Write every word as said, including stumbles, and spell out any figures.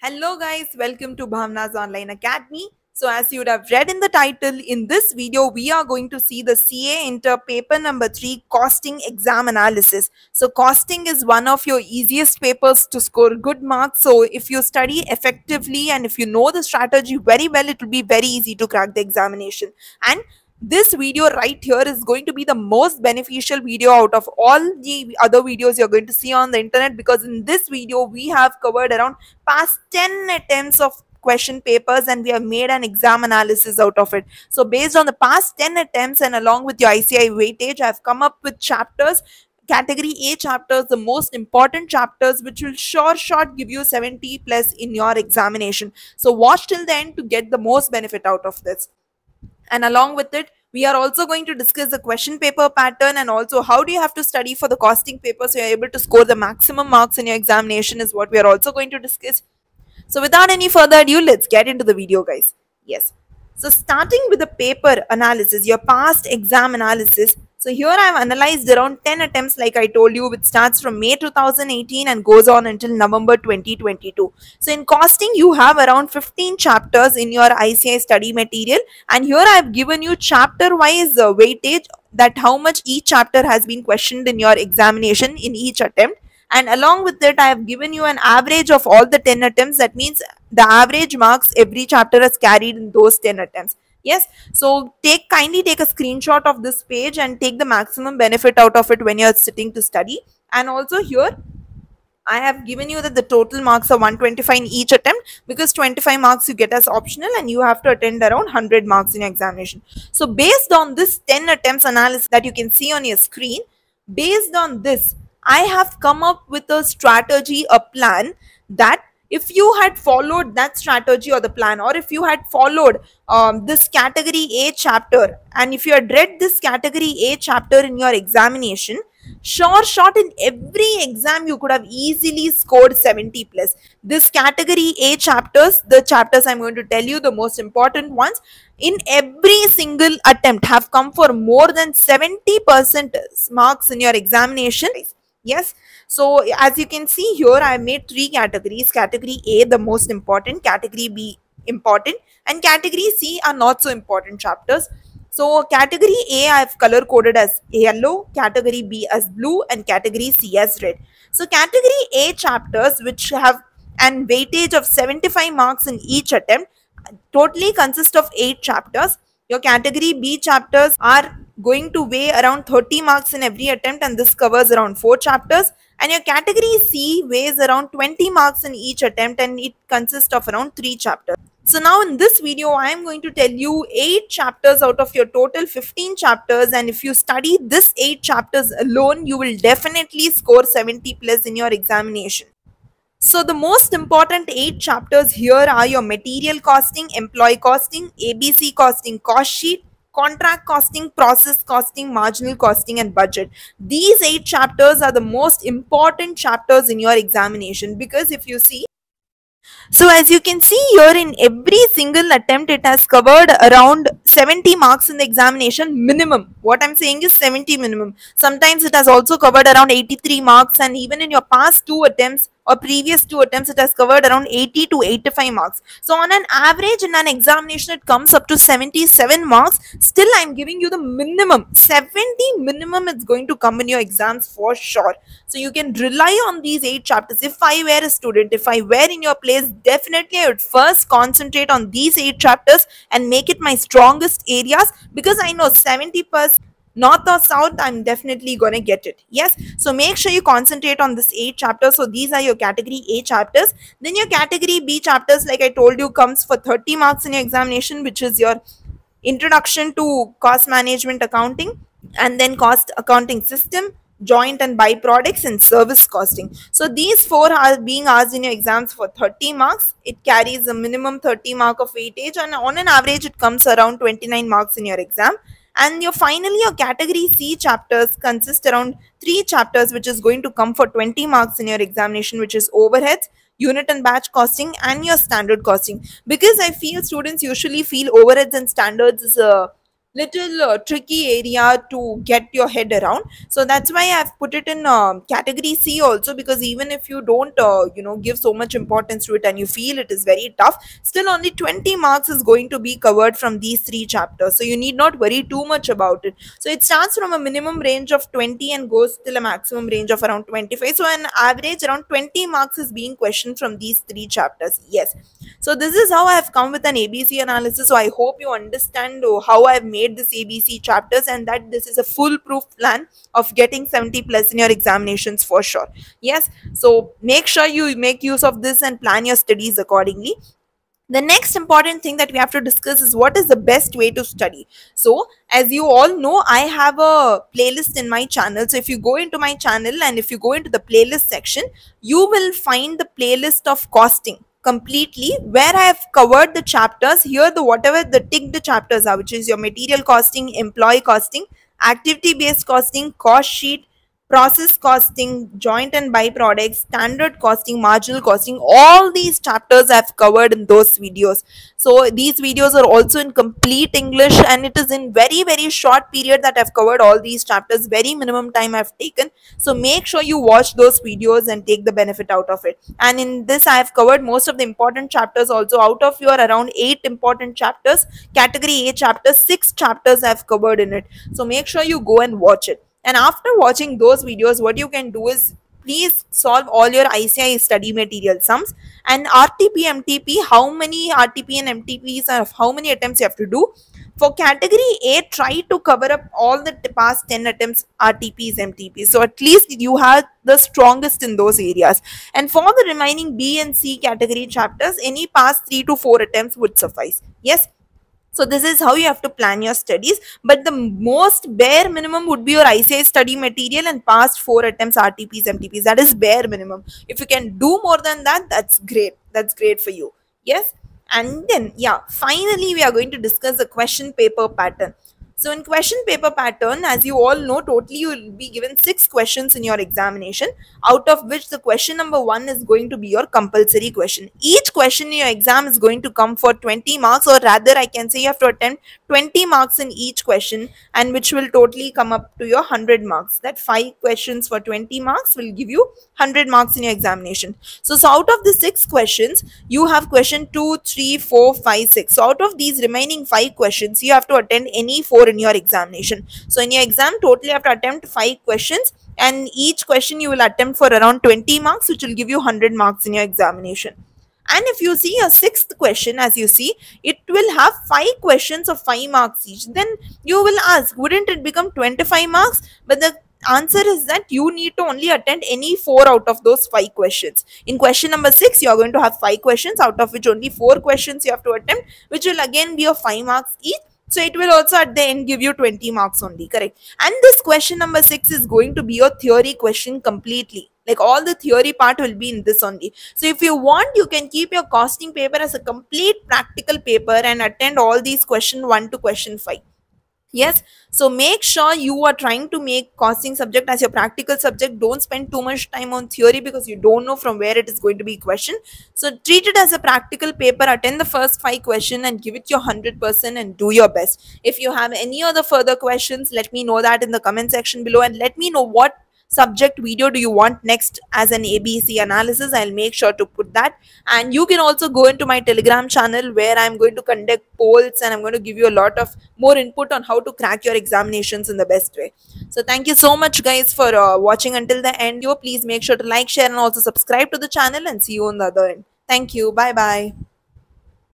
Hello guys, welcome to Bhavna's Online Academy. So as you would have read in the title, in this video we are going to see the C A Inter paper number three costing exam analysis. So costing is one of your easiest papers to score good marks. So if you study effectively and if you know the strategy very well, it will be very easy to crack the examination. And this video right here is going to be the most beneficial video out of all the other videos you're going to see on the internet, because in this video we have covered around past ten attempts of question papers and we have made an exam analysis out of it. So based on the past ten attempts and along with your I C I weightage, I've come up with chapters, category A chapters, the most important chapters, which will sure short give you seventy plus in your examination. So watch till the end to get the most benefit out of this. And along with it, we are also going to discuss the question paper pattern and also how do you have to study for the costing paper so you're able to score the maximum marks in your examination is what we are also going to discuss. So without any further ado, let's get into the video, guys. Yes. So starting with the paper analysis, your past exam analysis. So here I have analyzed around ten attempts, like I told you, which starts from May two thousand eighteen and goes on until November twenty twenty-two. So in costing, you have around fifteen chapters in your I C I study material, and here I have given you chapter wise uh, weightage, that how much each chapter has been questioned in your examination in each attempt. And along with that, I have given you an average of all the ten attempts. That means the average marks every chapter has carried in those ten attempts. Yes, so take kindly take a screenshot of this page and take the maximum benefit out of it when you're sitting to study. And also here I have given you that the total marks are one hundred twenty-five in each attempt, because twenty-five marks you get as optional and you have to attend around one hundred marks in your examination. So based on this ten attempts analysis that you can see on your screen, based on this I have come up with a strategy, a plan, that if you had followed that strategy or the plan, or if you had followed um, this category A chapter, and if you had read this category A chapter in your examination, sure shot in every exam you could have easily scored seventy plus. This category A chapters, the chapters I'm going to tell you, the most important ones, in every single attempt have come for more than seventy percent marks in your examination. Yes, so as you can see here, I have made three categories. Category A, the most important, category B, important, and category C are not so important chapters. So category A I have color coded as yellow, category B as blue, and category C as red. So category A chapters, which have an weightage of seventy-five marks in each attempt, totally consist of eight chapters. Your category B chapters are going to weigh around thirty marks in every attempt, and this covers around four chapters. And your category C weighs around twenty marks in each attempt, and it consists of around three chapters. So now in this video, I am going to tell you eight chapters out of your total fifteen chapters, and if you study this eight chapters alone, you will definitely score seventy plus in your examination. So the most important eight chapters here are your material costing, employee costing, A B C costing, cost sheet, contract costing, process costing, marginal costing, and budget. These eight chapters are the most important chapters in your examination, because if you see, so as you can see here, in every single attempt it has covered around seventy marks in the examination minimum. What I'm saying is seventy minimum. Sometimes it has also covered around eighty-three marks, and even in your past two attempts or previous two attempts it has covered around eighty to eighty-five marks. So on an average in an examination it comes up to seventy-seven marks. Still I'm giving you the minimum, seventy minimum it's going to come in your exams for sure. So you can rely on these eight chapters. If I were a student, if I were in your place, definitely I would first concentrate on these eight chapters and make it my strongest areas, because I know seventy percent north or south, I'm definitely gonna get it. Yes, so make sure you concentrate on this eight chapters. So these are your category A chapters. Then your category B chapters, like I told you, comes for thirty marks in your examination, which is your introduction to cost management accounting, and then cost accounting system, joint and byproducts, and service costing. So these four are being asked in your exams for thirty marks. It carries a minimum thirty mark of weightage, and on an average it comes around twenty-nine marks in your exam. And your finally your category C chapters consist around three chapters, which is going to come for twenty marks in your examination, which is overheads, unit and batch costing, and your standard costing. Because I feel students usually feel overheads and standards is a little uh, tricky area to get your head around. So that's why I've put it in um category C also, because even if you don't uh, you know give so much importance to it and you feel it is very tough, still only twenty marks is going to be covered from these three chapters, so you need not worry too much about it. So it starts from a minimum range of twenty and goes till a maximum range of around twenty-five. So an average around twenty marks is being questioned from these three chapters. Yes, so this is how I have come with an A B C analysis. So I hope you understand uh, how I have made this A B C chapters, and that this is a foolproof plan of getting seventy plus in your examinations for sure. Yes, so make sure you make use of this and plan your studies accordingly. The next important thing that we have to discuss is what is the best way to study. So as you all know, I have a playlist in my channel. So if you go into my channel and if you go into the playlist section, you will find the playlist of costing completely, where I have covered the chapters here, the whatever the ticked chapters are, which is your material costing, employee costing, activity based costing, cost sheet, process costing, joint and byproducts, standard costing, marginal costing. All these chapters I've covered in those videos. So these videos are also in complete English, and it is in very very short period that I've covered all these chapters. Very minimum time I've taken. So make sure you watch those videos and take the benefit out of it. And in this I have covered most of the important chapters also. Out of your around eight important chapters, category A chapters, six chapters I've covered in it. So make sure you go and watch it. And after watching those videos, what you can do is please solve all your I C I study material sums and R T P, M T P, how many R T P and M T Ps are, how many attempts you have to do. For category A, try to cover up all the past ten attempts, R T Ps, M T Ps. So at least you have the strongest in those areas. And for the remaining B and C category chapters, any past three to four attempts would suffice. Yes. So this is how you have to plan your studies. But the most bare minimum would be your I C I study material and past four attempts R T Ps, M T Ps. That is bare minimum. If you can do more than that, that's great. That's great for you. Yes. And then, yeah, finally, we are going to discuss the question paper pattern. So in question paper pattern, as you all know, totally you will be given six questions in your examination, out of which the question number one is going to be your compulsory question. Each question in your exam is going to come for twenty marks, or rather I can say you have to attempt twenty marks in each question, and which will totally come up to your one hundred marks. That five questions for twenty marks will give you one hundred marks in your examination. So, so out of the six questions, you have question two, three, four, five, six. So out of these remaining five questions, you have to attend any four in your examination. So in your exam, totally you have to attempt five questions, and each question you will attempt for around twenty marks, which will give you one hundred marks in your examination. And if you see a sixth question, as you see, it will have five questions of five marks each. Then you will ask, wouldn't it become twenty-five marks? But the answer is that you need to only attend any four out of those five questions. In question number six, you are going to have five questions, out of which only four questions you have to attempt, which will again be of five marks each. So it will also at the end give you twenty marks only, correct? And this question number six is going to be your theory question completely. Like all the theory part will be in this only. So if you want, you can keep your costing paper as a complete practical paper and attend all these question one to question five. Yes, so make sure you are trying to make costing subject as your practical subject. Don't spend too much time on theory, because you don't know from where it is going to be questioned. So treat it as a practical paper, attend the first five questions and give it your one hundred percent and do your best. If you have any other further questions, let me know that in the comment section below, and let me know what subject video do you want next as an A B C analysis. I'll make sure to put that. And you can also go into my Telegram channel, where I'm going to conduct polls and I'm going to give you a lot of more input on how to crack your examinations in the best way. So thank you so much guys for uh, watching until the end. You please make sure to like, share and also subscribe to the channel, and see you on the other end. Thank you. Bye bye.